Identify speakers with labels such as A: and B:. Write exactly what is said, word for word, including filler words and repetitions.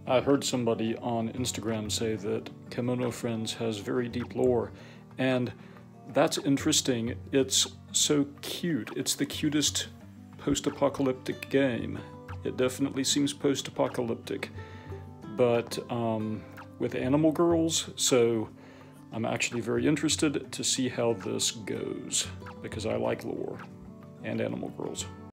A: I heard somebody on Instagram say that Kimono Friends has very deep lore, and that's interesting. It's so cute. It's the cutest post-apocalyptic game. It definitely seems post-apocalyptic, but um, with animal girls, so I'm actually very interested to see how this goes, because I like lore and animal girls.